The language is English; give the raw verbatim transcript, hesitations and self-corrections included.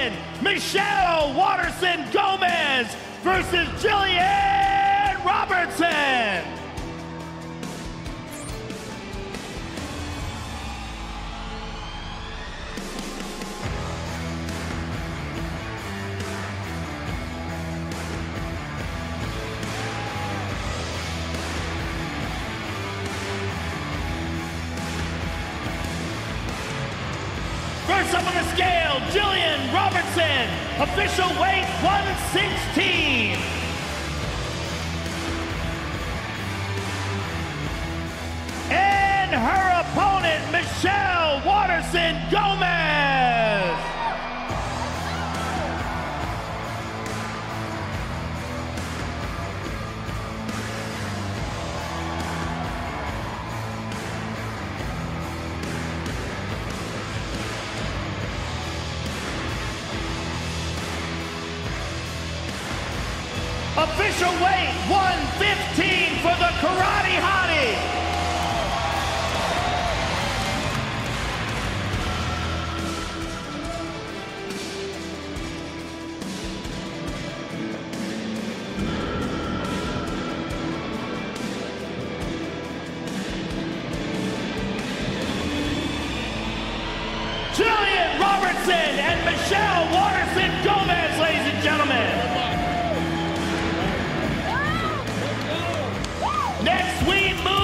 Robertson, Michelle Waterson-Gomez versus Gillian Robertson. First up on the scale, Gillian Robertson, official weight one sixteen. And her opponent, Michelle Waterson-Gomez. Official weight one fifteen for the Karate Hottie,